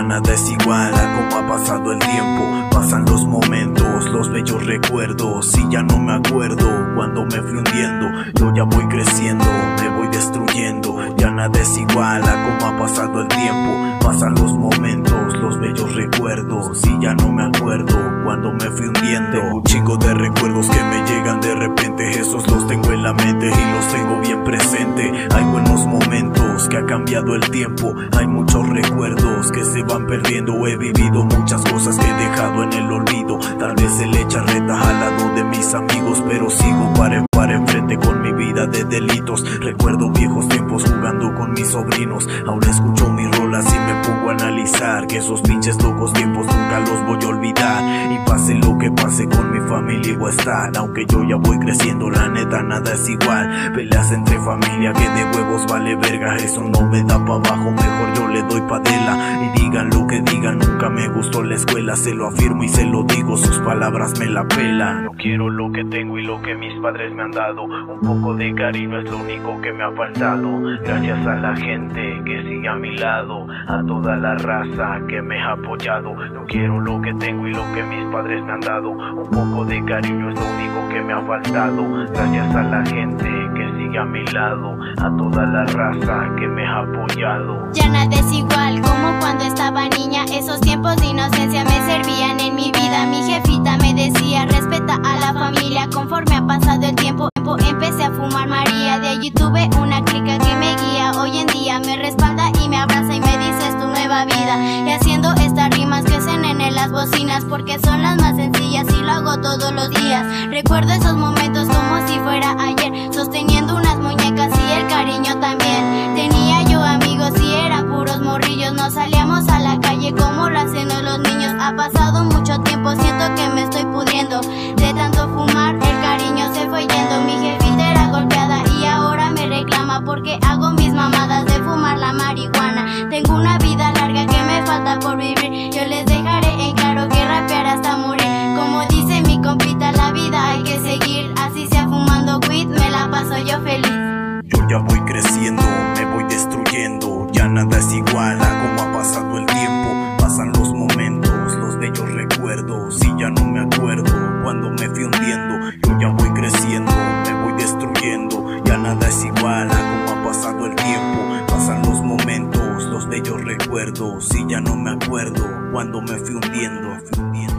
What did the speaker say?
nada es igual a como ha pasado el tiempo. Pasan los momentos, los bellos recuerdos, y ya no me acuerdo cuando me fui hundiendo. Yo ya voy creciendo, me voy destruyendo. Ya nada es igual a como ha pasado el tiempo. Pasan los momentos, los bellos recuerdos, y ya no me acuerdo cuando me fui hundiendo. Un chingo de recuerdos que me llegan de repente, esos los tengo en la mente y los tengo bien presente. Hay buenos momentos que ha cambiado el tiempo, hay muchos recuerdos que se van perdiendo. He vivido muchas cosas que he dejado en el olvido. Tal vez se le echa reta al lado de mis amigos, pero sigo para enfrente con mi vida de delitos. Recuerdo viejos tiempos jugando con mis sobrinos. Ahora escucho mis rolas y me pongo a analizar que esos pinches locos tiempos nunca los voy a olvidar. Y pase lo que pase, con mi familia voy a estar. Aunque yo ya voy creciendo, la neta nada es igual. Peleas entre familia que de huevos vale verga, eso no me da pa' abajo, mejor yo le doy pa' dela. Y digan lo que digan, nunca me gustó la escuela, se lo afirmo y se lo digo, sus palabras me la pelan. Yo quiero lo que tengo y lo que mis padres me han dado. Un poco de cariño es lo único que me ha faltado. Gracias a la gente que sigue a mi lado, a toda la raza que me ha apoyado. Yo quiero lo que tengo y lo que mis padres me han dado. Un poco de cariño es lo único que me ha faltado. Gracias a la gente que sigue a mi lado, a toda la raza que me ha apoyado. Ya nada es igual como cuando estaba niña. Esos tiempos de inocencia me servían en mi vida. Mi jefita me decía, respeta a la familia. Conforme ha pasado el tiempo, empecé a fumar María. De allí tuve una clica que me guía. Hoy en día me respalda y me abraza y me dice, es tu nueva vida. Y haciendo estas rimas que suenen en las bocinas, porque son las más sencillas y lo hago todos los días. Recuerdo esos momentos como si fuera ayer, sosteniendo unas muñecas y el cariño también. Tenía yo amigos y eran puros morrillos. No salíamos a la calle como lo hacen los niños. Ha pasado mucho tiempo, siento que me estoy pudriendo. De tanto fumar el cariño se fue yendo. Mi jefita era golpeada y ahora me reclama porque hago mis mamadas de fumar la marihuana. Tengo una vida larga que me falta por vivir. Yo les dejaré en claro que rapear hasta morir. Como dice mi compita, la vida hay que seguir. Así sea fumando weed, me la paso yo feliz. Yo ya voy creciendo, me voy destruyendo. Ya nada es igual a como ha pasado el tiempo. Pasan los momentos, los bellos recuerdos, y ya no me acuerdo cuando me fui hundiendo. Yo ya voy creciendo, me voy destruyendo. Ya nada es igual a como ha pasado el tiempo. Pasan los momentos, los bellos recuerdos, y ya no me acuerdo cuando me fui hundiendo.